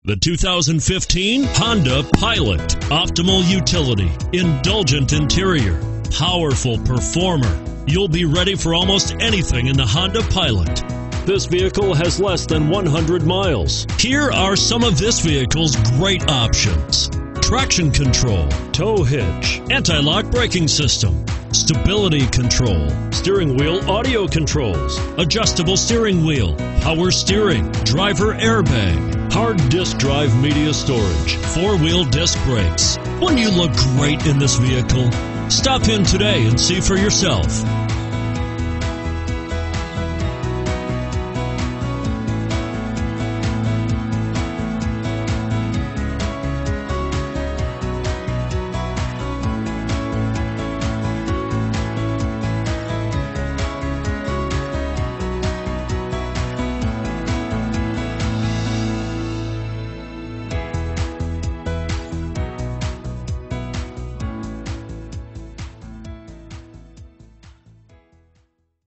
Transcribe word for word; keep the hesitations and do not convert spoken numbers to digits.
The two thousand fifteen Honda Pilot. Optimal utility, indulgent interior, powerful performer. You'll be ready for almost anything in the Honda Pilot. This vehicle has less than one hundred miles. Here are some of this vehicle's great options: traction control, tow hitch, anti-lock braking system, stability control, steering wheel audio controls, adjustable steering wheel, power steering, driver airbag, hard disk drive media storage, four-wheel disc brakes. Wouldn't you look great in this vehicle? Stop in today and see for yourself.